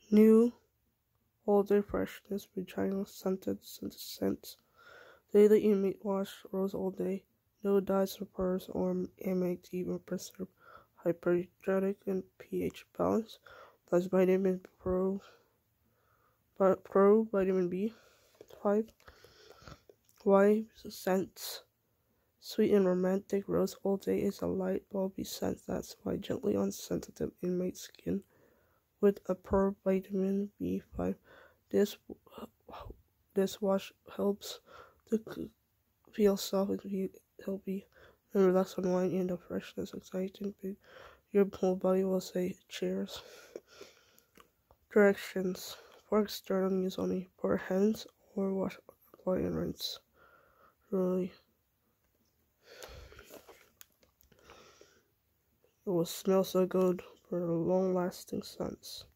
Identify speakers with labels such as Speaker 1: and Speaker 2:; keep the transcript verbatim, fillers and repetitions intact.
Speaker 1: New all day freshness, Vagisil Scentsitive scents. Daily inmate wash, Rose All Day. No dyes, pearls, or amate, even preserve. Hypoallergenic and pH balance. Plus vitamin pro, pro vitamin B five. Why scents? Sweet and romantic, Rose All Day is a light, bulby scent that's why gently on sensitive inmate skin with a Provitamin B five. This this wash helps to feel soft and healthy and relax, unwind in the freshness, exciting. Your whole body will say cheers. Directions: for external use only. For hands or wash, apply and rinse. Really, it will smell so good for long-lasting scents.